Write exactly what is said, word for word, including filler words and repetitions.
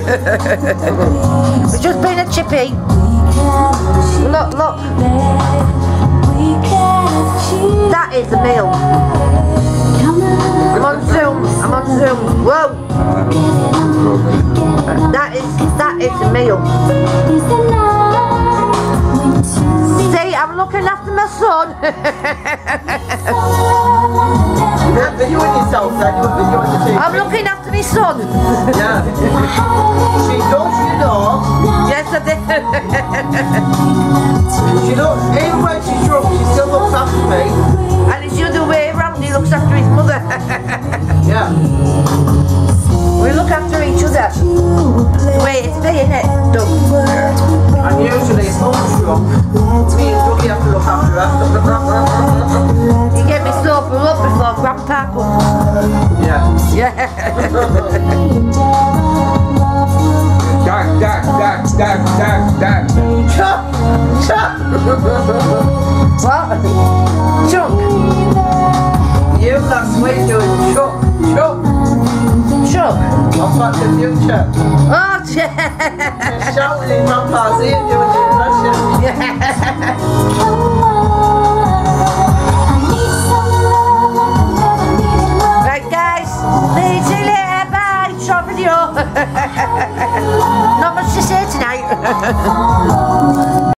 We're just being a chippy. Look, look. That is the meal. I'm on Zoom. I'm on Zoom. Whoa. That is that is the meal. See, I'm looking after my son. You're videoing yourself, then you're videoing the T V. I'm looking after my son. Yeah. She does, you know. Yes, I did. She does. Even when she's drunk, she still looks after me. And it's the other way around. He looks after his mother. Yeah. We look after each other. The way it's be, isn't it, Doug? And usually if mum's drunk, me and Dougie have to look after her. You get me sober up before Grandpa comes. Yeah. Yeah. Duck, duck, duck, duck, duck, duck. Chuck! Chuck! What? Chuck. You last week doing Chuck! Chuck! Chuck. I'm back to the future. Oh, yeah. Shouting in Grandpa's ear doing the impression. Yeah.